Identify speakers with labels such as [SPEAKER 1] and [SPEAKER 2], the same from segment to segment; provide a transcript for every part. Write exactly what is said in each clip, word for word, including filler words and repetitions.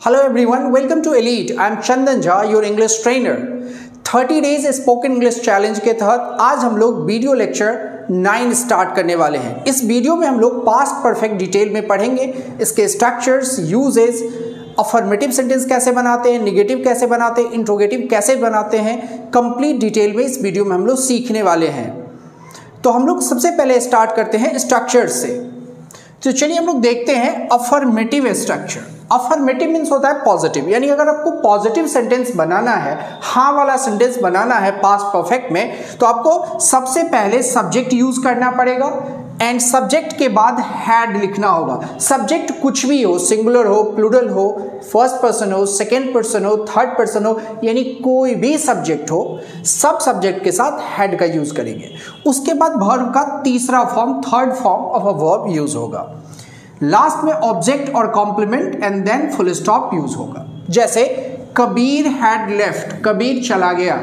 [SPEAKER 1] Hello everyone, welcome to Elite. I am Chandan Jha, your English trainer. Thirty days spoken English challenge के तहत आज हम लोग video lecture nine start करने वाले हैं। इस वीडियो में हम लोग पास्ट परफेक्ट डिटेल में पढ़ेंगे, इसके स्ट्रक्चर्स, यूजेस, अफर्मेटिव सेंटेंस कैसे बनाते हैं, निगेटिव कैसे बनाते हैं, इंट्रोगेटिव कैसे बनाते हैं, कंप्लीट डिटेल में इस वीडियो में हम लोग सीखने वाले हैं। तो हम लोग सबसे पहले स्टार्ट करते हैं स्ट्रक्चर से। तो चलिए हम लोग देखते हैं अफर्मेटिव स्ट्रक्चर। अफर्मेटिव मीन्स होता है पॉजिटिव, यानी अगर आपको पॉजिटिव सेंटेंस बनाना है, हाँ वाला सेंटेंस बनाना है पास्ट परफेक्ट में, तो आपको सबसे पहले सब्जेक्ट यूज करना पड़ेगा एंड सब्जेक्ट के बाद हैड लिखना होगा। सब्जेक्ट कुछ भी हो, सिंगुलर हो, प्लूरल हो, फर्स्ट पर्सन हो, सेकेंड पर्सन हो, थर्ड पर्सन हो, यानी कोई भी सब्जेक्ट हो, सब सब्जेक्ट के साथ हैड का यूज करेंगे। उसके बाद वर्ब का तीसरा form, third form of a verb use होगा। लास्ट में ऑब्जेक्ट और complement and then full stop use होगा। जैसे कबीर हैड लेफ्ट, कबीर चला गया,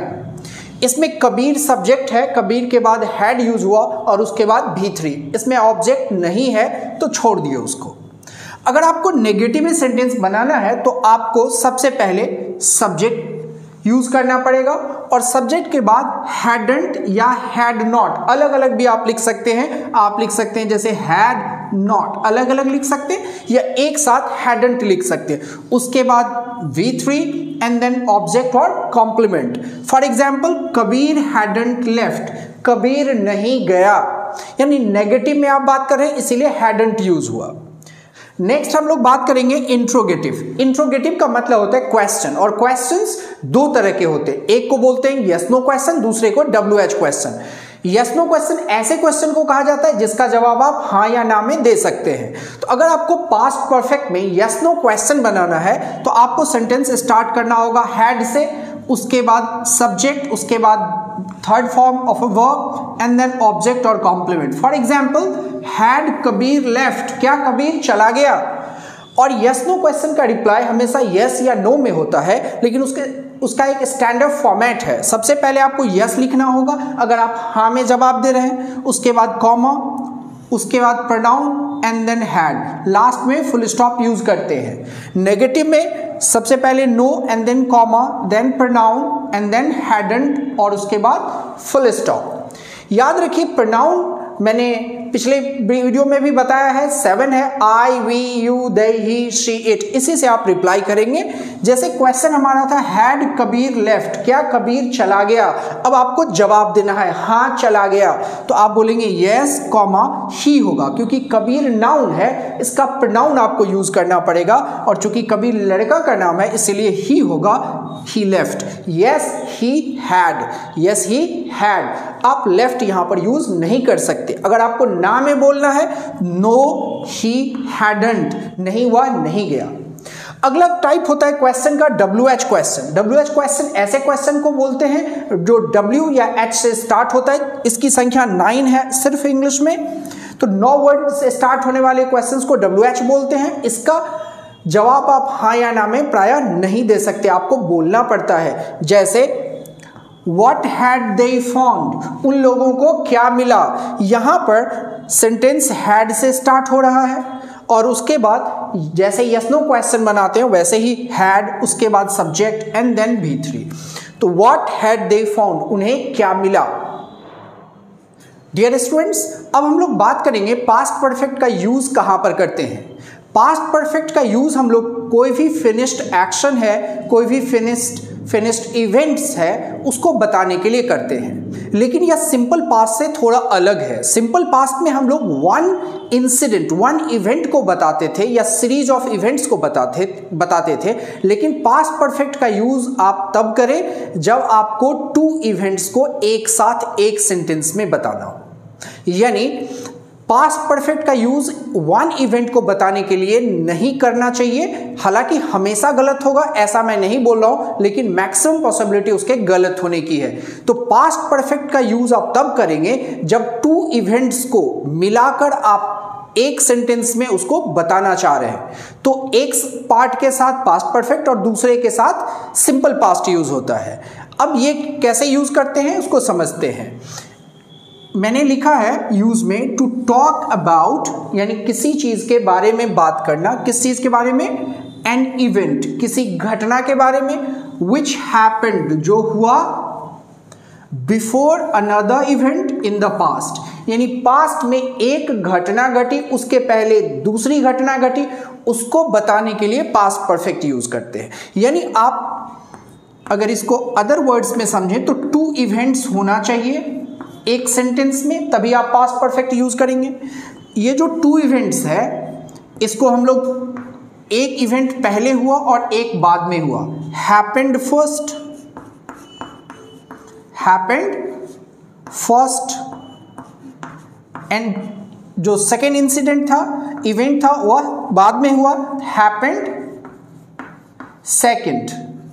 [SPEAKER 1] इसमें कबीर सब्जेक्ट है, कबीर के बाद हैड यूज हुआ और उसके बाद भी थ्री, इसमें ऑब्जेक्ट नहीं है तो छोड़ दिए उसको। अगर आपको नेगेटिव सेंटेंस बनाना है तो आपको सबसे पहले सब्जेक्ट यूज करना पड़ेगा और सब्जेक्ट के बाद हैडंट या हैड नॉट, अलग अलग भी आप लिख सकते हैं। आप लिख सकते हैं जैसे हैड नॉट, अलग अलग लिख सकते हैं, या एक साथ हैडंट लिख सकते हैं। उसके बाद V three and then object और complement. For example Kabir hadn't left, Kabir नहीं गया, यानी नेगेटिव में आप बात कर रहे हैं इसीलिए हैडंट यूज हुआ। नेक्स्ट हम लोग बात करेंगे इंट्रोगेटिव। इंट्रोगेटिव का मतलब होता है क्वेश्चन, और क्वेश्चंस दो तरह के होते हैं। एक को बोलते हैं यस नो क्वेश्चन, दूसरे को W H question. Yes no question ऐसे क्वेश्चन को कहा जाता है जिसका जवाब आप हाँ या ना में दे सकते हैं। तो अगर आपको पास्ट परफेक्ट में यस नो क्वेश्चन बनाना है तो आपको सेंटेंस स्टार्ट करना होगा हैड से, उसके बाद सब्जेक्ट, उसके बाद third form of a verb and then object और complement. For example had Kabir left, क्या कबीर चला गया? और यस नो क्वेश्चन का रिप्लाई हमेशा यस या नो में होता है, लेकिन उसके उसका एक स्टैंडर्ड फॉर्मेट है। सबसे पहले आपको यस लिखना होगा अगर आप हाँ में जवाब दे रहे हैं, उसके बाद कॉमा, उसके बाद pronoun and then had, last में फुल स्टॉप यूज करते हैं। नेगेटिव में सबसे पहले no and then comma, then pronoun and then hadn't और उसके बाद फुल स्टॉप। याद रखिए प्रोनाउन मैंने पिछले वीडियो में भी बताया है, सेवन है, I, we, you, they, he, she, it, इसी से आप रिप्लाई करेंगे। जैसे क्वेश्चन हमारा था हैड कबीर लेफ्ट, क्या कबीर चला गया? अब आपको जवाब देना है हाँ चला गया, तो आप बोलेंगे यस कॉमा ही होगा, क्योंकि कबीर नाउन है, इसका प्रोनाउन आपको यूज करना पड़ेगा, और चूंकि कबीर लड़का का नाम है इसलिए ही होगा, he left. Yes he had, yes he had, आप लेफ्ट यहां पर यूज नहीं कर सकते। अगर आपको ना में बोलना है नो ही हैडंट, नहीं हुआ, नहीं गया। अगला टाइप होता है क्वेश्चन का W H question. W H question ऐसे क्वेश्चन को बोलते हैं जो डब्ल्यू या एच से स्टार्ट होता है। इसकी संख्या नाइन है सिर्फ इंग्लिश में, तो नौ वर्ड से स्टार्ट होने वाले क्वेश्चंस को डब्ल्यू एच बोलते हैं। इसका जवाब आप हाँ या ना में प्राय नहीं दे सकते, आपको बोलना पड़ता है। जैसे What had they found, उन लोगों को क्या मिला? यहां पर सेंटेंस हैड से स्टार्ट हो रहा है और उसके बाद जैसे यस नो क्वेश्चन बनाते हैं वैसे ही हैड, उसके बाद subject and then V three. तो what had they found, उन्हें क्या मिला? डियर स्टूडेंट्स, अब हम लोग बात करेंगे पास्ट परफेक्ट का यूज कहां पर करते हैं। पास्ट परफेक्ट का यूज हम लोग कोई भी फिनिश्ड एक्शन है, कोई भी फिनिश्ड फिनिश्ड इवेंट्स है, उसको बताने के लिए करते हैं। लेकिन यह सिंपल पास्ट से थोड़ा अलग है। सिंपल पास्ट में हम लोग वन इंसिडेंट, वन इवेंट को बताते थे या सीरीज ऑफ इवेंट्स को बताते बताते थे लेकिन पास्ट परफेक्ट का यूज आप तब करें जब आपको टू इवेंट्स को एक साथ एक सेंटेंस में बताना हो। यानी पास्ट परफेक्ट का यूज वन इवेंट को बताने के लिए नहीं करना चाहिए। हालांकि हमेशा गलत होगा ऐसा मैं नहीं बोल रहा हूं, लेकिन मैक्सिमम पॉसिबिलिटी उसके गलत होने की है। तो पास्ट परफेक्ट का यूज आप तब करेंगे जब टू इवेंट्स को मिलाकर आप एक सेंटेंस में उसको बताना चाह रहे हैं। तो एक पार्ट के साथ पास्ट परफेक्ट और दूसरे के साथ सिंपल पास्ट यूज होता है। अब ये कैसे यूज करते हैं उसको समझते हैं। मैंने लिखा है यूज में टू टॉक अबाउट, यानी किसी चीज के बारे में बात करना। किस चीज के बारे में? एन इवेंट, किसी घटना के बारे में, विच हैपेंड, जो हुआ, before another event in the past, यानी पास्ट में एक घटना घटी, उसके पहले दूसरी घटना घटी, उसको बताने के लिए पास्ट परफेक्ट यूज करते हैं। यानी आप अगर इसको अदर वर्ड्स में समझें तो टू इवेंट्स होना चाहिए एक सेंटेंस में, तभी आप पास्ट परफेक्ट यूज करेंगे। ये जो टू इवेंट्स है इसको हम लोग, एक इवेंट पहले हुआ और एक बाद में हुआ, happened first, happened first, and जो सेकेंड इंसिडेंट था, इवेंट था, वह बाद में हुआ, हैपेंड सेकेंड।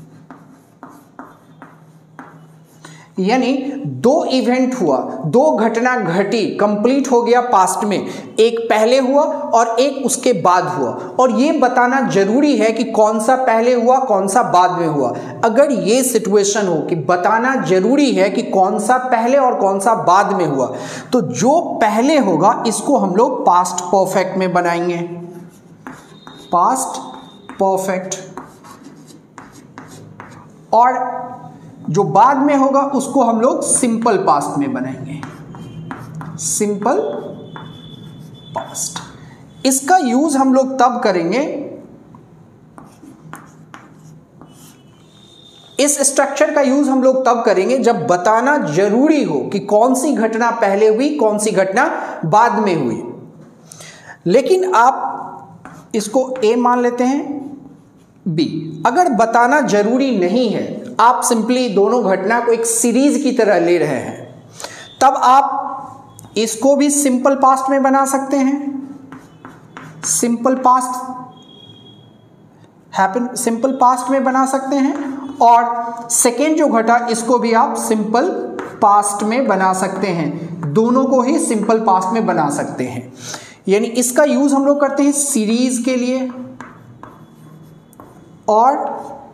[SPEAKER 1] यानी दो इवेंट हुआ, दो घटना घटी, कंप्लीट हो गया पास्ट में, एक पहले हुआ और एक उसके बाद हुआ, और ये बताना जरूरी है कि कौन सा पहले हुआ कौन सा बाद में हुआ। अगर ये सिचुएशन हो कि बताना जरूरी है कि कौन सा पहले और कौन सा बाद में हुआ, तो जो पहले होगा इसको हम लोग पास्ट परफेक्ट में बनाएंगे, पास्ट परफेक्ट, और जो बाद में होगा उसको हम लोग सिंपल पास्ट में बनाएंगे, सिंपल पास्ट। इसका यूज हम लोग तब करेंगे, इस स्ट्रक्चर का यूज हम लोग तब करेंगे जब बताना जरूरी हो कि कौन सी घटना पहले हुई कौन सी घटना बाद में हुई। लेकिन आप इसको ए मान लेते हैं, बी। अगर बताना जरूरी नहीं है, आप सिंपली दोनों घटना को एक सीरीज की तरह ले रहे हैं, तब आप इसको भी सिंपल पास्ट में बना सकते हैं, simple past, happen simple past में बना सकते हैं, और सेकेंड जो घटा इसको भी आप सिंपल पास्ट में बना सकते हैं, दोनों को ही सिंपल पास्ट में बना सकते हैं। यानी इसका यूज हम लोग करते हैं सीरीज के लिए, और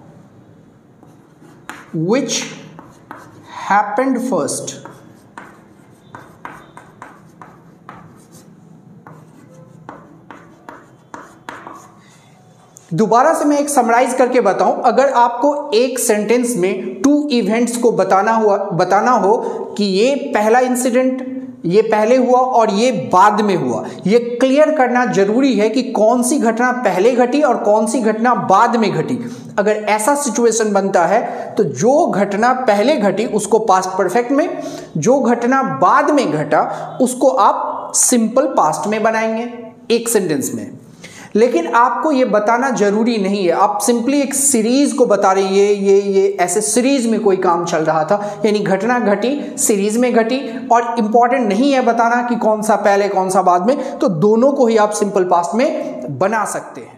[SPEAKER 1] which happened first, दोबारा से मैं एक समराइज करके बताऊं, अगर आपको एक सेंटेंस में टू इवेंट्स को बताना हुआ बताना हो कि ये पहला इंसिडेंट ये पहले हुआ और ये बाद में हुआ, ये क्लियर करना जरूरी है कि कौन सी घटना पहले घटी और कौन सी घटना बाद में घटी। अगर ऐसा सिचुएशन बनता है तो जो घटना पहले घटी उसको पास्ट परफेक्ट में, जो घटना बाद में घटा उसको आप सिंपल पास्ट में बनाएंगे एक सेंटेंस में। लेकिन आपको ये बताना जरूरी नहीं है, आप सिंपली एक सीरीज को बता रहे हैं, ये ये ये ऐसे सीरीज में कोई काम चल रहा था, यानी घटना घटी सीरीज में घटी, और इंपॉर्टेंट नहीं है बताना कि कौन सा पहले कौन सा बाद में, तो दोनों को ही आप सिंपल पास्ट में बना सकते हैं।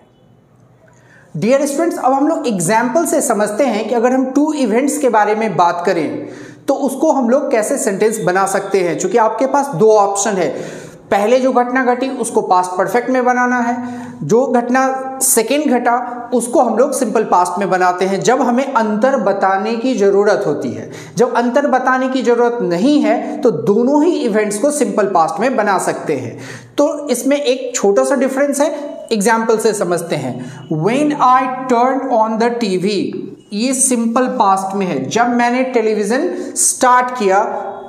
[SPEAKER 1] डियर स्टूडेंट्स, अब हम लोग एग्जाम्पल से समझते हैं कि अगर हम टू इवेंट्स के बारे में बात करें तो उसको हम लोग कैसे सेंटेंस बना सकते हैं। चूंकि आपके पास दो ऑप्शन है, पहले जो घटना घटी उसको पास्ट परफेक्ट में बनाना है, जो घटना सेकेंड घटा उसको हम लोग सिंपल पास्ट में बनाते हैं जब हमें अंतर बताने की जरूरत होती है। जब अंतर बताने की जरूरत नहीं है तो दोनों ही इवेंट्स को सिंपल पास्ट में बना सकते हैं। तो इसमें एक छोटा सा डिफरेंस है, एग्जाम्पल से समझते हैं। When I turn on the TV, ये सिंपल पास्ट में है, जब मैंने टेलीविजन स्टार्ट किया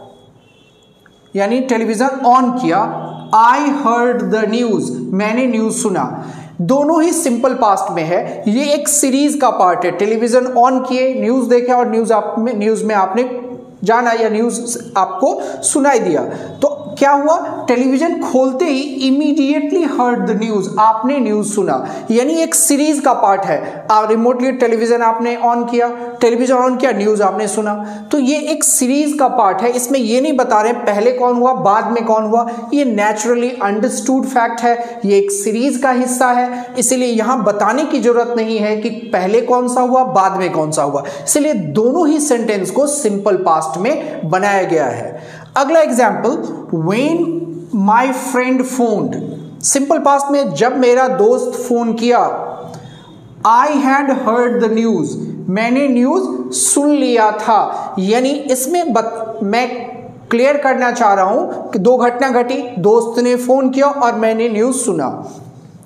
[SPEAKER 1] यानी टेलीविजन ऑन किया। आई हर्ड द न्यूज, मैंने न्यूज सुना, दोनों ही सिंपल पास्ट में है। ये एक सीरीज का पार्ट है, टेलीविजन ऑन किए, न्यूज देखे और न्यूज आप में न्यूज में आपने जाना या न्यूज आपको सुनाई दिया, तो क्या हुआ, टेलीविजन खोलते ही इमीडिएटली हर्ड द न्यूज, आपने न्यूज सुना, यानी एक सीरीज का पार्ट है। आप रिमोटली टेलीविजन आपने ऑन किया, टेलीविजन ऑन किया, न्यूज आपने सुना, तो ये एक सीरीज का पार्ट है। इसमें ये नहीं बता रहे पहले कौन हुआ बाद में कौन हुआ, ये नेचुरली अंडरस्टूड फैक्ट है, ये एक सीरीज का हिस्सा है, इसीलिए यहां बताने की जरूरत नहीं है कि पहले कौन सा हुआ बाद में कौन सा हुआ, इसलिए दोनों ही सेंटेंस को सिंपल पास्ट में बनाया गया है। अगला example, when my friend phoned, simple past में जब मेरा दोस्त फोन किया। I had heard the news, मैंने न्यूज सुन लिया था, यानी इसमें बत, मैं क्लियर करना चाह रहा हूं कि दो घटना घटी, दोस्त ने फोन किया और मैंने न्यूज सुना।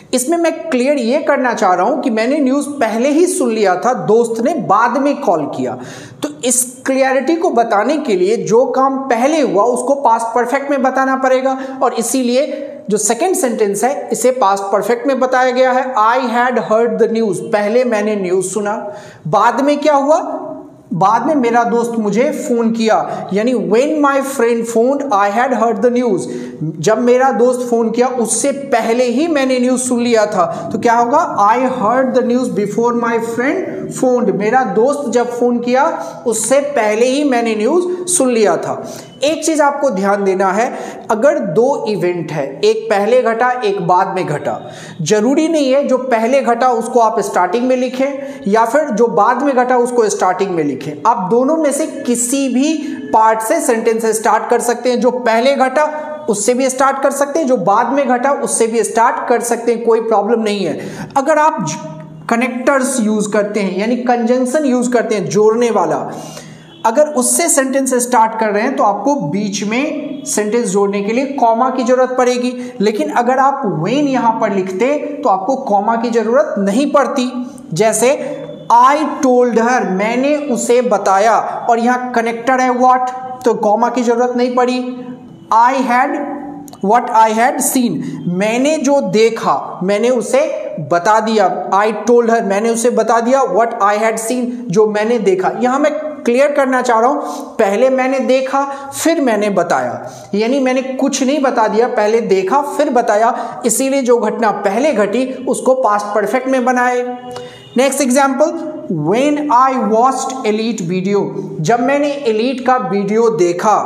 [SPEAKER 1] इसमें मैं क्लियर ये करना चाह रहा हूं कि मैंने न्यूज़ पहले ही सुन लिया था, दोस्त ने बाद में कॉल किया। तो इस क्लियरिटी को बताने के लिए जो काम पहले हुआ उसको पास्ट परफेक्ट में बताना पड़ेगा, और इसीलिए जो सेकंड सेंटेंस है इसे पास्ट परफेक्ट में बताया गया है। I had heard the news, पहले मैंने न्यूज़ सुना। बाद में क्या हुआ? बाद में मेरा दोस्त मुझे फोन किया, यानी when my friend phoned I had heard the news. जब मेरा दोस्त फोन किया उससे पहले ही मैंने न्यूज़ सुन लिया था। तो क्या होगा? I heard the news before my friend phoned. मेरा दोस्त जब फोन किया उससे पहले ही मैंने न्यूज़ सुन लिया था। एक चीज आपको ध्यान देना है, अगर दो इवेंट है, एक पहले घटा एक बाद में घटा, जरूरी नहीं है जो पहले घटा उसको आप स्टार्टिंग में लिखें या फिर जो बाद में घटा उसको स्टार्टिंग में लिखें। आप दोनों में से किसी भी पार्ट से सेंटेंस स्टार्ट कर सकते हैं। जो पहले घटा उससे भी स्टार्ट कर सकते हैं, जो बाद में घटा उससे भी स्टार्ट कर सकते हैं, कोई प्रॉब्लम नहीं है। अगर आप कनेक्टर्स यूज करते हैं यानी कंजंक्शन यूज करते हैं, जोड़ने वाला, अगर उससे सेंटेंस स्टार्ट कर रहे हैं तो आपको बीच में सेंटेंस जोड़ने के लिए कॉमा की जरूरत पड़ेगी। लेकिन अगर आप व्हेन यहां पर लिखते तो आपको कॉमा की जरूरत नहीं पड़ती। जैसे आई टोल्ड हर, मैंने उसे बताया, और यहां कनेक्टर है व्हाट, तो कॉमा की जरूरत नहीं पड़ी। I had what I had seen, मैंने जो देखा मैंने उसे बता दिया। आई टोल्ड हर, मैंने उसे बता दिया व्हाट आई हैड सीन, जो मैंने देखा। यहां मैं क्लियर करना चाह रहा हूं, पहले मैंने देखा फिर मैंने बताया, यानी मैंने कुछ नहीं बता दिया, पहले देखा फिर बताया। इसीलिए जो घटना पहले घटी उसको पास्ट परफेक्ट में बनाए। Next example, when I watched Elite video, जब मैंने एलीट का वीडियो देखा।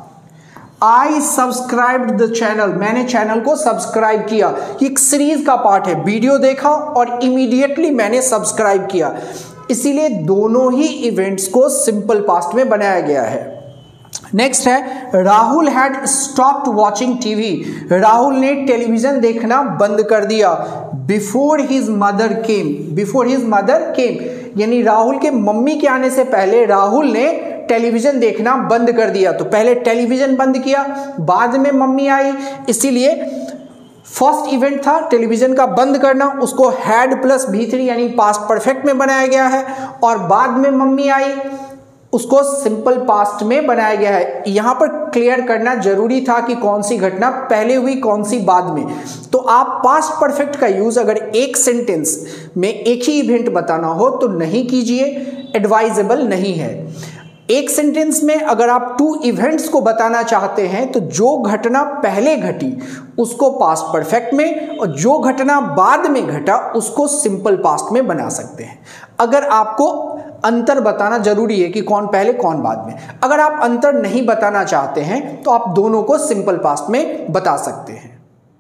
[SPEAKER 1] आई सब्सक्राइब्ड द चैनल, मैंने चैनल को सब्सक्राइब किया। ये एक सीरीज का पार्ट है, वीडियो देखा और इमीडिएटली मैंने सब्सक्राइब किया। इसीलिए दोनों ही इवेंट्स को सिंपल पास्ट में बनाया गया है। नेक्स्ट है, Rahul had stopped watching TV, Rahul ने टेलीविजन देखना बंद कर दिया। Before his mother came, before his mother came, यानी राहुल के मम्मी के आने से पहले राहुल ने टेलीविजन देखना बंद कर दिया। तो पहले टेलीविजन बंद किया, बाद में मम्मी आई, इसीलिए फर्स्ट इवेंट था टेलीविजन का बंद करना, उसको हैड प्लस भी थ्री यानी पास्ट परफेक्ट में बनाया गया है। और बाद में मम्मी आई, उसको सिंपल पास्ट में बनाया गया है। यहां पर क्लियर करना जरूरी था कि कौन सी घटना पहले हुई कौन सी बाद में। तो आप पास्ट परफेक्ट का यूज अगर एक सेंटेंस में एक ही इवेंट बताना हो तो नहीं कीजिए, एडवाइजेबल नहीं है। एक सेंटेंस में अगर आप टू इवेंट्स को बताना चाहते हैं तो जो घटना पहले घटी उसको पास्ट परफेक्ट में, और जो घटना बाद में घटा उसको सिंपल पास्ट में बना सकते हैं। अगर आपको अंतर बताना जरूरी है कि कौन पहले कौन बाद में, अगर आप अंतर नहीं बताना चाहते हैं तो आप दोनों को सिंपल पास्ट में बता सकते हैं।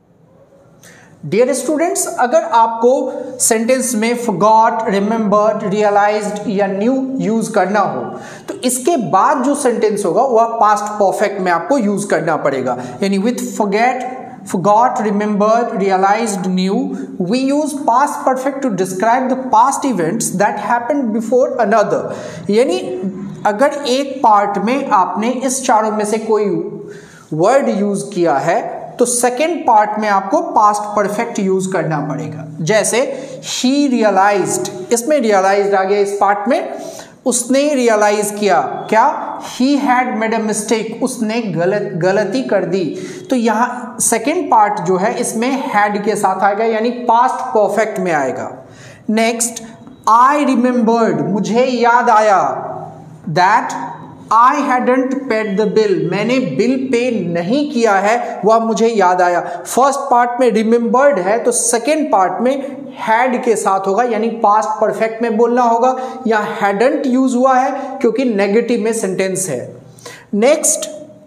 [SPEAKER 1] डियर स्टूडेंट्स, अगर आपको सेंटेंस में फॉरगॉट, रिमेंबर्ड, रियलाइज्ड या न्यू यूज करना हो तो इसके बाद जो सेंटेंस होगा वह पास्ट परफेक्ट में आपको यूज करना पड़ेगा। यानी with forget, forgot, remembered, realized, knew, we use past perfect to describe the past events that happened before another। यानी अगर एक पार्ट में आपने इस चारों में से कोई वर्ड यूज किया है तो सेकेंड पार्ट में आपको पास्ट परफेक्ट यूज करना पड़ेगा। जैसे he realized, इसमें realized आ गया इस पार्ट में, उसने रियलाइज किया क्या, he had made a mistake, उसने गलत गलती कर दी। तो यहाँ सेकेंड पार्ट जो है इसमें had के साथ आएगा यानी पास्ट परफेक्ट में आएगा। नेक्स्ट, I remembered, मुझे याद आया, that I hadn't paid the bill, मैंने बिल पे नहीं किया है वह मुझे याद आया। फर्स्ट पार्ट में रिमेंबर्ड है तो सेकेंड पार्ट में हैड के साथ होगा यानी पास्ट परफेक्ट में बोलना होगा। यहाँ हैडंट यूज हुआ है क्योंकि नेगेटिव में सेंटेंस है। नेक्स्ट,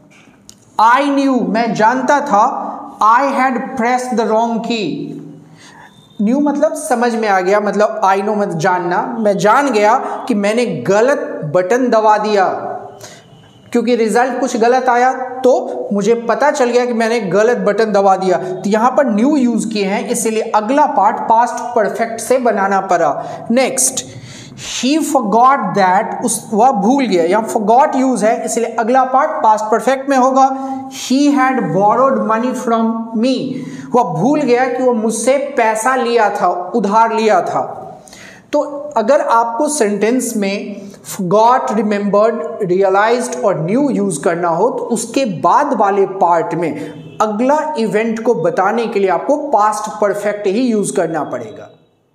[SPEAKER 1] आई न्यू, मैं जानता था, I had pressed the wrong key. Knew मतलब समझ में आ गया, मतलब आई नो मत जानना, मैं जान गया कि मैंने गलत बटन दबा दिया क्योंकि रिजल्ट कुछ गलत आया तो मुझे पता चल गया कि मैंने गलत बटन दबा दिया। तो यहां पर न्यू यूज किए हैं इसीलिए अगला पार्ट पास्ट परफेक्ट से बनाना पड़ा। नेक्स्ट, ही फॉरगॉट दैट, उस वह भूल गया, यहाँ फॉरगॉट यूज है इसलिए अगला पार्ट पास्ट परफेक्ट में होगा। He had borrowed money from me, वह भूल गया कि वह मुझसे पैसा लिया था, उधार लिया था। तो अगर आपको सेंटेंस में forgot, remembered, realized और न्यू यूज करना हो तो उसके बाद वाले पार्ट में अगला इवेंट को बताने के लिए आपको पास्ट परफेक्ट ही यूज करना पड़ेगा।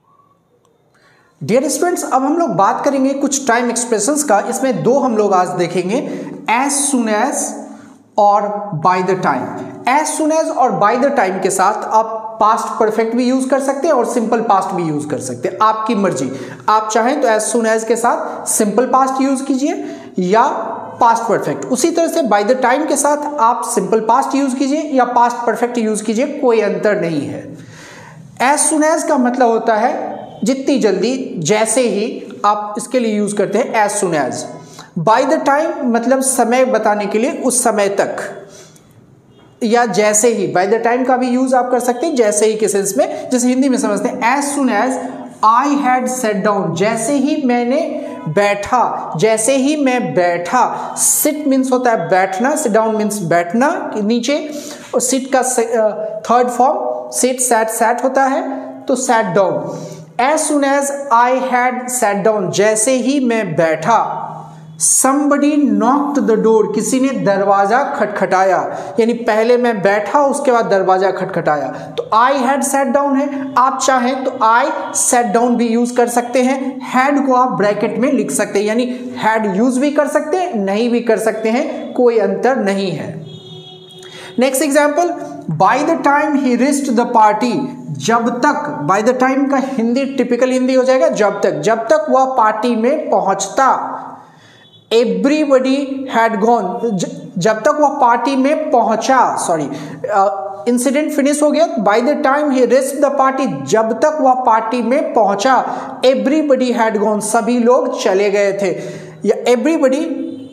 [SPEAKER 1] डियर स्टूडेंट्स, अब हम लोग बात करेंगे कुछ टाइम एक्सप्रेशंस का। इसमें दो हम लोग आज देखेंगे, एज सुन एज और by the time. As soon as और बाय द टाइम के साथ आप पास्ट परफेक्ट भी यूज कर सकते हैं और सिंपल पास्ट भी यूज कर सकते हैं, आपकी मर्जी। आप चाहें तो एज सुन एज के साथ सिंपल पास्ट यूज कीजिए या पास्ट परफेक्ट। उसी तरह से बाय द टाइम के साथ आप सिंपल पास्ट यूज कीजिए या पास्ट परफेक्ट यूज कीजिए, कोई अंतर नहीं है। एज सुन एज का मतलब होता है जितनी जल्दी, जैसे ही, आप इसके लिए यूज करते हैं as soon as. By the time मतलब समय बताने के लिए, उस समय तक, या जैसे ही। बाय द टाइम का भी यूज आप कर सकते हैं जैसे ही के सेंस में, जैसे हिंदी में समझते हैं। As soon as I had set down, जैसे ही मैंने बैठा, जैसे ही मैं बैठा। सिट मीन्स होता है बैठना, सिट डाउन मीन्स बैठना नीचे, और सिट का third form sit, sat, sat होता है, तो sat down. As soon as I had set down, जैसे ही मैं बैठा। somebody knocked the door, किसी ने दरवाजा खटखटाया, यानी पहले मैं बैठा उसके बाद दरवाजा खटखटाया, तो I had sat down है। आप चाहें तो I sat down भी यूज कर सकते हैं, had को आप ब्रैकेट में लिख सकते हैं, यानी had यूज भी कर सकते हैं, नहीं भी कर सकते हैं, कोई अंतर नहीं है। Next example, by the time he reached the party, जब तक, बाय द टाइम का हिंदी टिपिकल हिंदी हो जाएगा जब तक, जब तक वह पार्टी में पहुंचता। एवरीबडी हैड गॉन, जब तक वह पार्टी में पहुंचा, सॉरी इंसिडेंट फिनिश हो गया। By the time he reached the party, जब तक वह पार्टी में पहुंचा। एवरीबडी हैड गॉन, सभी लोग चले गए थे। या एवरीबडी,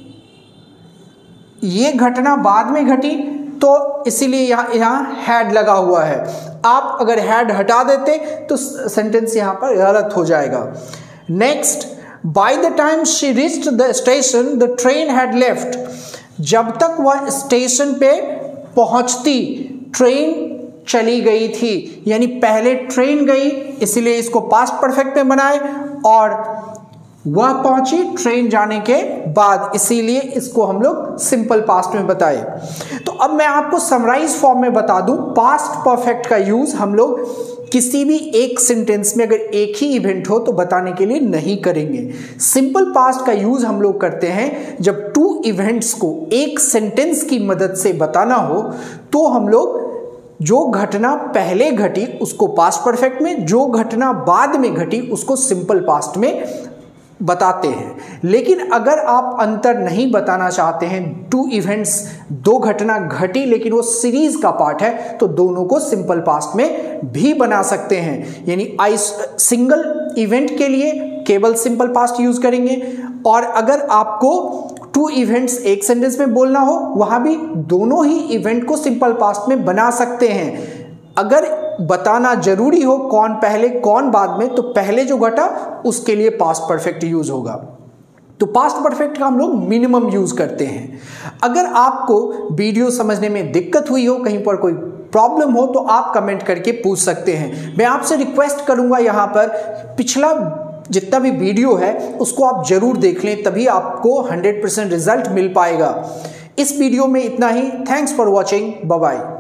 [SPEAKER 1] ये घटना बाद में घटी तो इसीलिए यहाँ यहाँ हैड लगा हुआ है। आप अगर हैड हटा देते तो सेंटेंस यहाँ पर गलत हो जाएगा। Next, by the time she reached the station the train had left, जब तक वह स्टेशन पे पहुंचती ट्रेन चली गई थी, यानी पहले ट्रेन गई इसीलिए इसको पास्ट परफेक्ट में बनाए, और वह पहुंची ट्रेन जाने के बाद, इसीलिए इसको हम लोग सिंपल पास्ट में बताए। तो अब मैं आपको समराइज फॉर्म में बता दूं, पास्ट परफेक्ट का यूज हम लोग किसी भी एक सेंटेंस में अगर एक ही इवेंट हो तो बताने के लिए नहीं करेंगे। सिंपल पास्ट का यूज हम लोग करते हैं जब टू इवेंट्स को एक सेंटेंस की मदद से बताना हो, तो हम लोग जो घटना पहले घटी उसको पास्ट परफेक्ट में, जो घटना बाद में घटी उसको सिंपल पास्ट में बताते हैं। लेकिन अगर आप अंतर नहीं बताना चाहते हैं, टू इवेंट्स, दो घटना घटी लेकिन वो सीरीज का पार्ट है, तो दोनों को सिंपल पास्ट में भी बना सकते हैं। यानी आई सिंगल इवेंट के लिए केवल सिंपल पास्ट यूज करेंगे, और अगर आपको टू इवेंट्स एक सेंटेंस में बोलना हो वहां भी दोनों ही इवेंट को सिंपल पास्ट में बना सकते हैं। अगर बताना जरूरी हो कौन पहले कौन बाद में, तो पहले जो घटा उसके लिए पास्ट परफेक्ट यूज होगा। तो पास्ट परफेक्ट का हम लोग मिनिमम यूज करते हैं। अगर आपको वीडियो समझने में दिक्कत हुई हो, कहीं पर कोई प्रॉब्लम हो, तो आप कमेंट करके पूछ सकते हैं। मैं आपसे रिक्वेस्ट करूंगा यहाँ पर पिछला जितना भी वीडियो है उसको आप जरूर देख लें, तभी आपको हंड्रेड परसेंट रिजल्ट मिल पाएगा। इस वीडियो में इतना ही। Thanks for watching, bye bye.